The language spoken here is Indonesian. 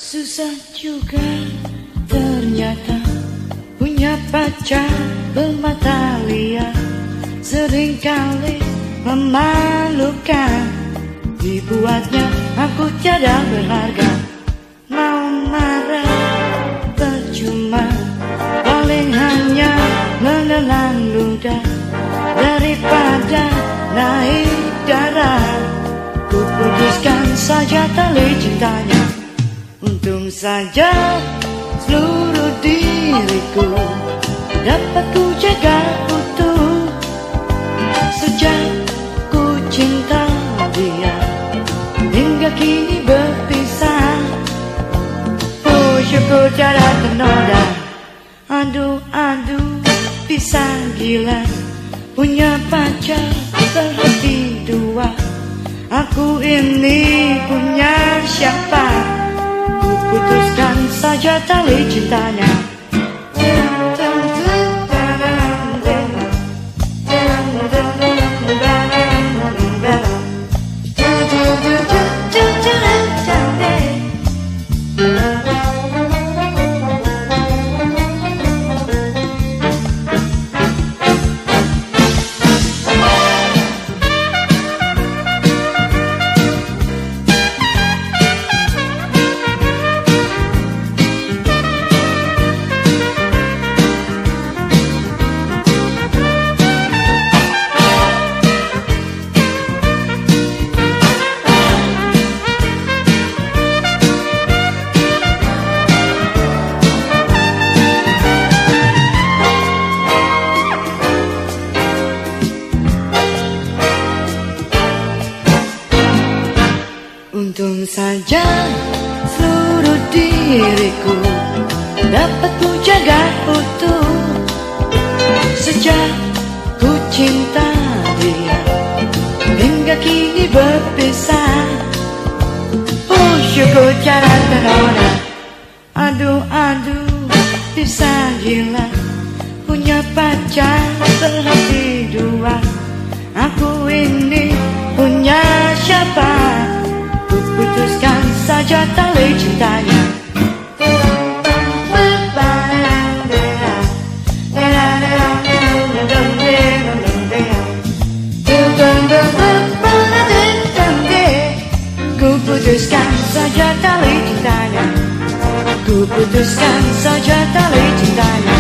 Susah juga ternyata punya pacar bermata liar, seringkali memalukan. Dibuatnya aku tiada berharga. Mau marah percuma, paling hanya menelan ludah. Daripada naik darah, ku putuskan saja tali cintanya. Untung saja seluruh diriku dapat ku jaga utuh. Sejak ku cinta dia hingga kini berpisah. Oh syukur tiada ternoda. Aduh aduh pisah gila, punya pacar berhati dua. Aku ini punya siapa? Ku putuskan saja tali cintanya. Untung saja seluruh diriku dapat ku jaga utuh. Sejak ku cinta dia hingga kini berpisah. Oh syukur tiada ternoda. Aduh aduh pisah gila, punya pacar berhati dua. Aku ini punya siapa? Putuskan saja tali cintanya. Ku putuskan saja tali cintanya. Ku putuskan saja tali cintanya.